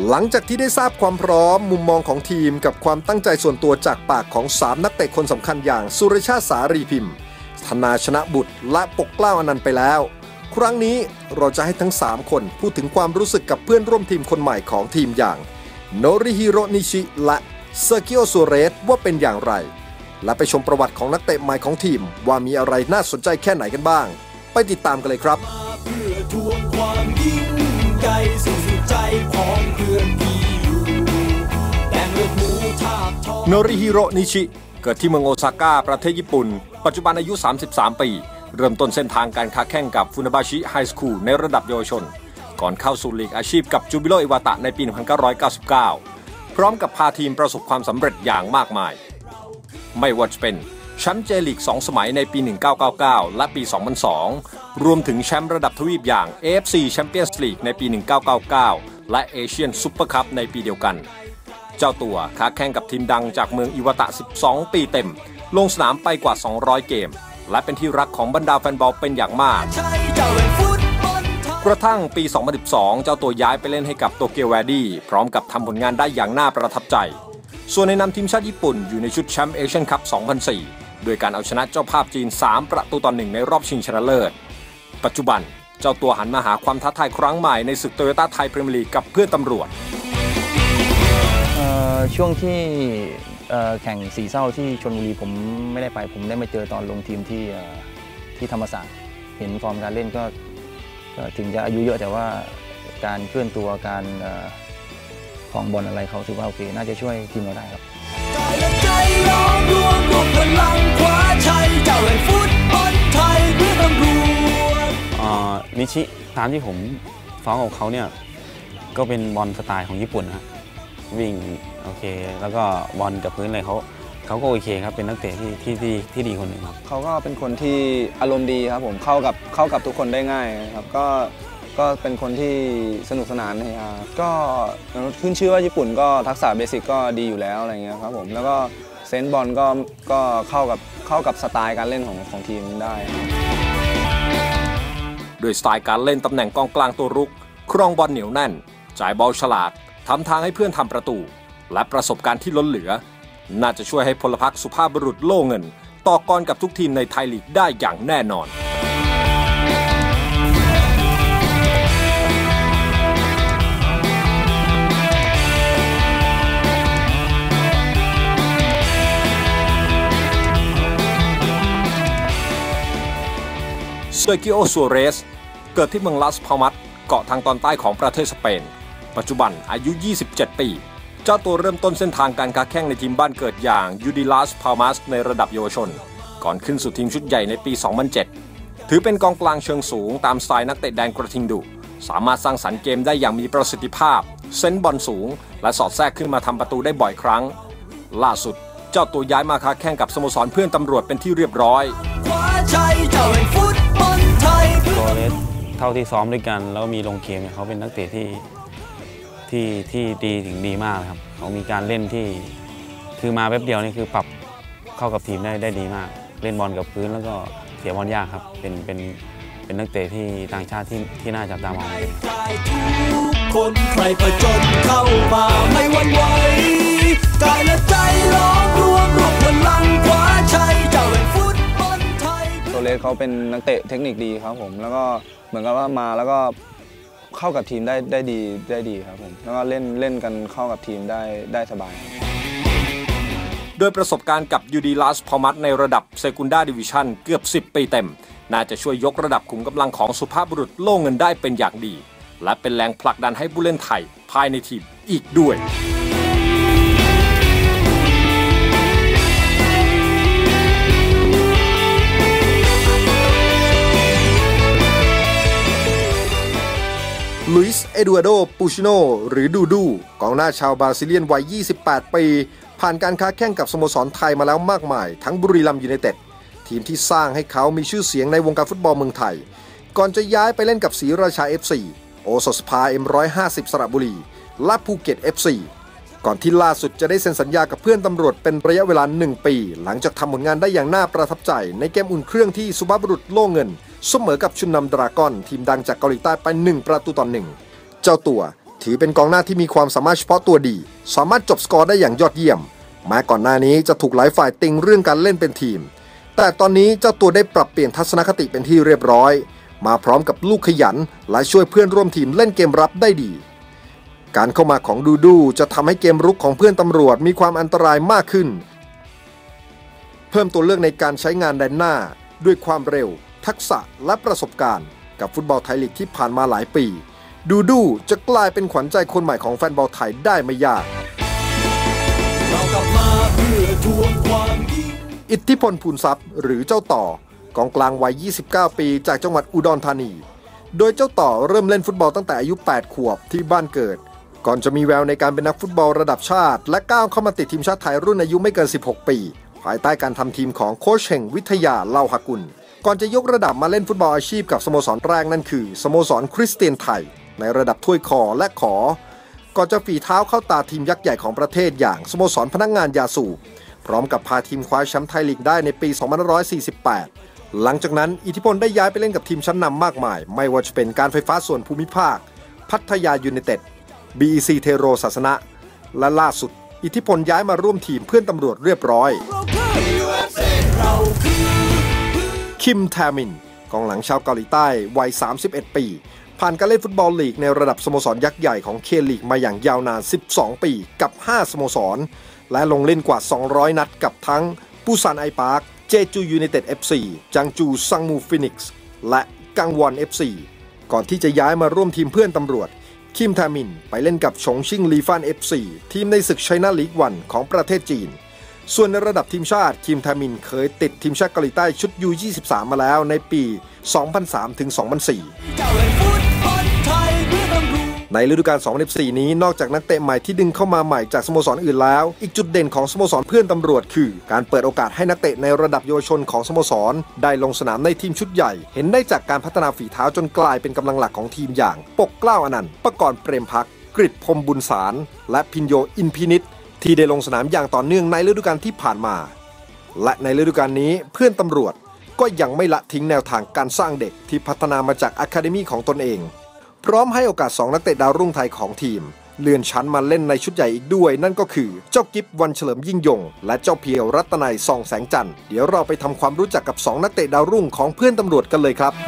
หลังจากที่ได้ทราบความพร้อมมุมมองของทีมกับความตั้งใจส่วนตัวจากปากของ3นักเตะคนสำคัญอย่างสุรชาติสารีพิมพ์ธนาชนะบุตรและปกเกล้าอนันต์ไปแล้วครั้งนี้เราจะให้ทั้ง3คนพูดถึงความรู้สึกกับเพื่อนร่วมทีมคนใหม่ของทีมอย่างโนริฮิโรนิชิและเซอร์กิโอ ซัวเรสว่าเป็นอย่างไรและไปชมประวัติของนักเตะใหม่ของทีมว่ามีอะไรน่าสนใจแค่ไหนกันบ้างไปติดตามกันเลยครับโนริฮิโรนิชิเกิดที่เมืองโอซาก้าประเทศญี่ปุ่นปัจจุบันอายุ33 ปีเริ่มต้นเส้นทางการค้าแข่งกับฟุนาบาชิไฮสคูลในระดับเยาวชนก่อนเข้าสู่ลีกอาชีพกับจูบิโรอิวาตะในปี 1999 พร้อมกับพาทีมประสบความสำเร็จอย่างมากมายไม่ว่าจะเป็นแชมป์เจลีก2 สมัยในปี 1999 และปี 2002 รวมถึงแชมป์ระดับทวีปอย่าง AFC Champions League ในปี 1999 และเอเชียนซุปเปอร์คัพในปีเดียวกันเจ้าตัวค้าแข่งกับทีมดังจากเมืองอิวาตะ 12 ปีเต็มลงสนามไปกว่า 200 เกมและเป็นที่รักของบรรดาแฟนบอลเป็นอย่างมากกระทั่งปี 2012 เจ้าตัวย้ายไปเล่นให้กับโตเกียวแวร์ดี้พร้อมกับทำผลงานได้อย่างน่าประทับใจส่วนในนามทีมชาติญี่ปุ่นอยู่ในชุดแชมป์เอเชียนคัพ 2004 โดยการเอาชนะเจ้าภาพจีน 3-1 ในรอบชิงชนะเลิศปัจจุบันเจ้าตัวหันมาหาความท้าทายครั้งใหม่ในศึกโตโยต้าไทยพรีเมียร์ลีกกับเพื่อนตำรวจช่วงที่แข่งสีเศร้าที่ชลบุรีผมไม่ได้ไปผมได้มาเจอตอนลงทีมที่ธรรมศาสตร์เห็นฟอร์มการเล่นก็ถึงจะอายุเยอะแต่ว่าการเคลื่อนตัวการของบอลอะไรเขาถือว่าโอเคน่าจะช่วยทีมเราได้ครับนิชิตามที่ผมฟ้องกับเขาเนี่ยก็เป็นบอลสไตล์ของญี่ปุ่นนะวิ่งโอเคแล้วก็บอลกับพื้นอะไรเขาก็โอเคครับเป็นนักเตะที่ดีคนหนึ่งครับเขาก็เป็นคนที่อารมณ์ดีครับผมเข้ากับทุกคนได้ง่ายครับก็เป็นคนที่สนุกสนานนะครับก็ขึ้นชื่อว่าญี่ปุ่นก็ทักษะเบสิกก็ดีอยู่แล้วอะไรเงี้ยครับผมแล้วก็เซนส์บอลก็เข้ากับสไตล์การเล่นของทีมได้โดยสไตล์การเล่นตำแหน่งกองกลางตัวรุกครองบอลเหนียวแน่นจ่ายบอลฉลาดทำทางให้เพื่อนทำประตูและประสบการณ์ที่ล้นเหลือน่าจะช่วยให้พลพรรคสุภาพบุรุษโล่เงินต่อกรกับทุกทีมในไทยลีกได้อย่างแน่นอนเซอร์กิโอ ซัวเรสเกิดที่เมืองลาสพามัสเกาะทางตอนใต้ของประเทศสเปนปัจจุบันอายุ 27 ปีเจ้าตัวเริ่มต้นเส้นทางการค้าแข่งในทีมบ้านเกิดอย่างยูดิลาสพามัสในระดับเยาวชนก่อนขึ้นสู่ทีมชุดใหญ่ในปี 2007 ถือเป็นกองกลางเชิงสูงตามสไตล์นักเตะแดนกระทิงดุสามารถสร้างสรรค์เกมได้อย่างมีประสิทธิภาพเซนส์บอลสูงและสอดแทรกขึ้นมาทำประตูได้บ่อยครั้งล่าสุดเจ้าตัวย้ายมาค้าแข่งกับสโมสรเพื่อนตำรวจเป็นที่เรียบร้อยตัวเล็กเท่าที่ซ้อมด้วยกันแล้วมีลงเกมเขาเป็นนักเตะที่ดีถึงดีมากครับเขามีการเล่นที่คือมาแป๊บเดียวนี่คือปรับเข้ากับทีมได้ดีมากเล่นบอลกับพื้นแล้วก็เสียบอลยากครับเป็นนักเตะที่ต่างชาติที่น่าจับตามองคนใครผจญเข้ามาไม่หวั่นไหวกายและใจล้อมรวมพลังคว้าชัยเจ้าแห่งฟุตบอลไทยตัวเล็กเขาเป็นนักเตะเทคนิคดีครับผมแล้วก็เหมือนกับว่ามาแล้วก็เข้ากับทีมได้ดีครับผมแล้วก็เล่นกันเข้ากับทีมได้สบายโดยประสบการณ์กับยูดิลาสพามัสในระดับเซกุนดาดิวิชั่นเกือบ10 ปีเต็มน่าจะช่วยยกระดับขุมกำลังของสุภาพบุรุษโล่เงินได้เป็นอย่างดีและเป็นแรงผลักดันให้ผู้เล่นไทยภายในทีมอีกด้วยลุยส์ เอดูอาโด ปูชิโนหรือดูดูกองหน้าชาวบราซิเลียนวัย 28 ปีผ่านการค้าแข่งกับสโมสรไทยมาแล้วมากมายทั้งบุรีรัมย์ยูไนเต็ดทีมที่สร้างให้เขามีชื่อเสียงในวงการฟุตบอลเมืองไทยก่อนจะย้ายไปเล่นกับศรีราชา FC โอสถสภา M150 สระบุรีและภูเก็ต FC ก่อนที่ล่าสุดจะได้เซ็นสัญญากับเพื่อนตำรวจเป็นระยะเวลา1 ปีหลังจากทำผลงานได้อย่างน่าประทับใจในเกมอุ่นเครื่องที่สุภาพบุรุษโล่เงินเสมอกับชุนนำดราก้อนทีมดังจากเกาหลีใต้ไป1-1เจ้าตัวถือเป็นกองหน้าที่มีความสามารถเฉพาะตัวดีสามารถจบสกอร์ได้อย่างยอดเยี่ยมแม้ก่อนหน้านี้จะถูกหลายฝ่ายติงเรื่องการเล่นเป็นทีมแต่ตอนนี้เจ้าตัวได้ปรับเปลี่ยนทัศนคติเป็นที่เรียบร้อยมาพร้อมกับลูกขยันและช่วยเพื่อนร่วมทีมเล่นเกมรับได้ดีการเข้ามาของดูดูจะทำให้เกมรุกของเพื่อนตำรวจมีความอันตรายมากขึ้นเพิ่มตัวเลือกในการใช้งานแดนหน้าด้วยความเร็วทักษะและประสบการณ์กับฟุตบอลไทยลีกที่ผ่านมาหลายปีดูดูจะกลายเป็นขวัญใจคนใหม่ของแฟนบอลไทยได้ไม่ยากอิทธิพลภูลทรัพย์หรือเจ้าต่อกองกลางวัย29ปีจากจังหวัดอุดรธานีโดยเจ้าต่อเริ่มเล่นฟุตบอลตั้งแต่อายุ8ขวบที่บ้านเกิดก่อนจะมีแววในการเป็นนักฟุตบอลระดับชาติและก้าวเข้ามาติดทีมชาติไทยรุ่นอายุไม่เกิน16ปีภายใต้การทำทีมของโค้ชเฮงวิทยาเล่าหกุลก่อนจะยกระดับมาเล่นฟุตบอลอาชีพกับสโมสรแรกนั่นคือสโมสรคริสเตียนไทยในระดับถ้วยคอและขอก่อนจะฝีเท้าเข้าตาทีมยักษ์ใหญ่ของประเทศอย่างสโมสรพนักงานยาสูบพร้อมกับพาทีมคว้าแชมป์ไทยลีกได้ในปี 2548 หลังจากนั้นอิทธิพลได้ย้ายไปเล่นกับทีมชั้นนำมากมายไม่ว่าจะเป็นการไฟฟ้าส่วนภูมิภาคพัทยายูไนเต็ด BEC เทโรศาสนะและล่าสุดอิทธิพลย้ายมาร่วมทีมเพื่อนตำรวจเรียบร้อยคิมแทมินกองหลังชาวเกาหลีใต้วัย31ปีผ่านการเล่นฟุตบอลลีกในระดับสโมสรยักษ์ใหญ่ของเคลีกมาอย่างยาวนาน12ปีกับ5สโมสรและลงเล่นกว่า200นัดกับทั้งปูซานไอปาร์คเจจูยูไนเต็ด FC จังจูซังมูฟินิกส์และกังวอน FC ก่อนที่จะย้ายมาร่วมทีมเพื่อนตำรวจคิมแทมินไปเล่นกับฉงชิ่งลีฟาน FC ทีมในศึกไชน่าลีก1ของประเทศจีนส่วนในระดับทีมชาติคิมแทมินเคยติดทีมชาติเกาหลีใต้ชุด U23 มาแล้วในปี 2003-2004 ในฤดูกาล 2014 นี้นอกจากนักเตะใหม่ที่ดึงเข้ามาใหม่จากสโมสรอื่นแล้วอีกจุดเด่นของสโมสรเพื่อนตำรวจคือการเปิดโอกาสให้นักเตะในระดับเยาวชนของสโมสรได้ลงสนามในทีมชุดใหญ่เห็นได้จากการพัฒนาฝีเท้าจนกลายเป็นกำลังหลักของทีมอย่างปกเกล้าอนันต์ประกรณ์เปรมพักดิ์กฤษพรหมบุญสารและพินโยอินพินิจที่ได้ลงสนามอย่างต่อเนื่องในฤดูกาลที่ผ่านมาและในฤดูกาลนี้เพื่อนตำรวจก็ยังไม่ละทิ้งแนวทางการสร้างเด็กที่พัฒนามาจากอะคาเดมี่ของตนเองพร้อมให้โอกาส2นักเตะดาวรุ่งไทยของทีมเลื่อนชั้นมาเล่นในชุดใหญ่อีกด้วยนั่นก็คือเจ้ากิฟวันเฉลิมยิ่งยงและเจ้าเพียวรัตนัยส่องแสงจันทร์เดี๋ยวเราไปทำความรู้จักกับ2นักเตะดาวรุ่งของเพื่อนตำรวจกันเลยครับ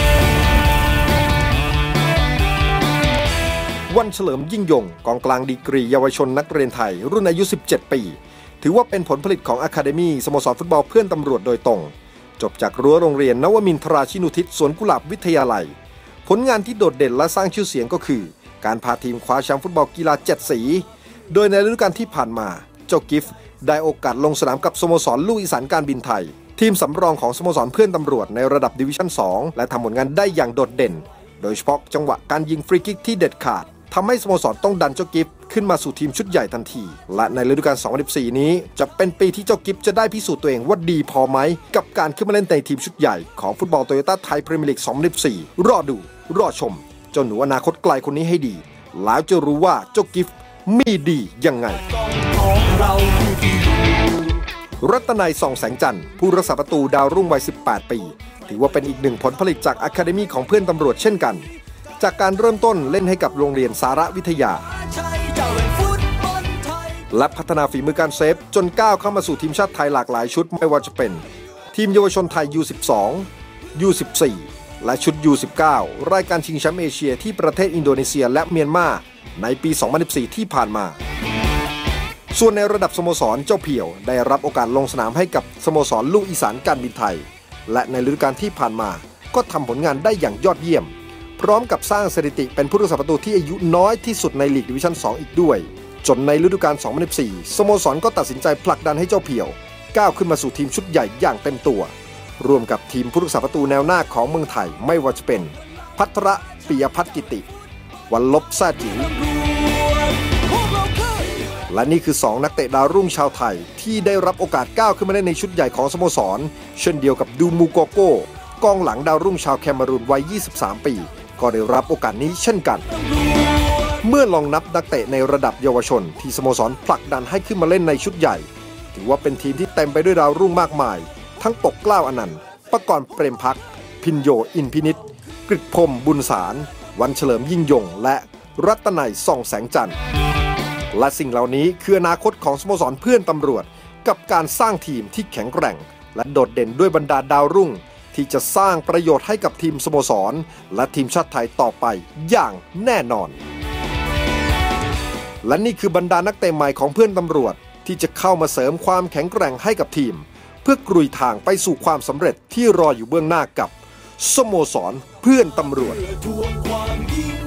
วันเฉลิมยิ่งยงกองกลางดีกรีเยาวชนนักเรียนไทยรุ่นอายุ17ปีถือว่าเป็นผลผลิตของอะคาเดมี่สโมสรฟุตบอลเพื่อนตำรวจโดยตรงจบจากรั้วโรงเรียนนวมินทราชินุทิศสวนกุหลาบวิทยาลัยผลงานที่โดดเด่นและสร้างชื่อเสียงก็คือการพาทีมคว้าแชมป์ฟุตบอลกีฬา7สีโดยในฤดูกาลที่ผ่านมาเจ้ากิฟต์ได้โอกาสลงสนามกับสโมสรลูกอีสานการบินไทยทีมสำรองของสโมสรเพื่อนตำรวจในระดับดิวิชั่น2และทำผลงานได้อย่างโดดเด่นโดยเฉพาะจังหวะการยิงฟรีคิกที่เด็ดขาดทำให้สโมสรต้องดันเจ้ากิฟต์ขึ้นมาสู่ทีมชุดใหญ่ทันทีและในฤดูกาล 2014 นี้จะเป็นปีที่เจ้ากิฟต์จะได้พิสูจน์ตัวเองว่าดีพอไหมกับการขึ้นมาเล่นในทีมชุดใหญ่ของฟุตบอลโตโยต้าไทยพรีเมียร์ลีก 2014 รอดูรอชมเจ้าหนูอนาคตไกลคนนี้ให้ดีแล้วจะรู้ว่าเจ้ากิฟต์มีดียังไงรัตนัยส่องแสงจันทร์ผู้รักษาประตูดาวรุ่งวัย 18 ปีถือว่าเป็นอีกหนึ่งผลผลิตจากอะคาเดมี่ของเพื่อนตำรวจเช่นกันจากการเริ่มต้นเล่นให้กับโรงเรียนสารวิทยาและพัฒนาฝีมือการเซฟจนก้าวเข้ามาสู่ทีมชาติไทยหลากหลายชุดไม่ว่าจะเป็นทีมเยาวชนไทย U12 U14 และชุด U19 รายการชิงแชมป์เอเชียที่ประเทศอินโดนีเซียและเมียนมาในปี 2014 ที่ผ่านมาส่วนในระดับสโมสรเจ้าเพียวได้รับโอกาสลงสนามให้กับสโมสรลูกอีสานการบินไทยและในฤดูกาลที่ผ่านมาก็ทำผลงานได้อย่างยอดเยี่ยมพร้อมกับสร้างสถิติเป็นผู้รักษาประตูที่อายุน้อยที่สุดในลีกดิวิชั่น2อีกด้วยจนในฤดูกาล 2014 สโมสรก็ตัดสินใจผลักดันให้เจ้าเพียวก้าวขึ้นมาสู่ทีมชุดใหญ่อย่างเต็มตัวร่วมกับทีมผู้รักษาประตูแนวหน้าของเมืองไทยไม่ว่าจะเป็นภัทรปิยพัฒน์กิติวันลบแซ่จิ๋วและนี่คือ2นักเตะดาวรุ่งชาวไทยที่ได้รับโอกาสก้าวขึ้นมาเล่นในชุดใหญ่ของสโมสรเช่นเดียวกับดูมูโกโก้กองหลังดาวรุ่งชาวแคเมรูนวัย 23 ปีก็ได้รับโอกาสนี้เช่นกันเมื่อลองนับนักเตะในระดับเยาวชนที่สโมสรผลักดันให้ขึ้นมาเล่นในชุดใหญ่ถือว่าเป็นทีมที่เต็มไปด้วยดาวรุ่งมากมายทั้งปกเกล้าอนันต์ประกรณ์เปรมพักดิ์พินโยอินพินิจกฤษพรหมบุญสารวันเฉลิมยิ่งยงและรัตนัย ส่องแสงจันทร์และสิ่งเหล่านี้คืออนาคตของสโมสรเพื่อนตำรวจกับการสร้างทีมที่แข็งแกร่งและโดดเด่นด้วยบรรดาดาวรุ่งที่จะสร้างประโยชน์ให้กับทีมสโมสรและทีมชาติไทยต่อไปอย่างแน่นอนและนี่คือบรรดานักเตะใหม่ของเพื่อนตำรวจที่จะเข้ามาเสริมความแข็งแกร่งให้กับทีมเพื่อกลุยทางไปสู่ความสำเร็จที่รออยู่เบื้องหน้ากับสโมสรเพื่อนตำรวจ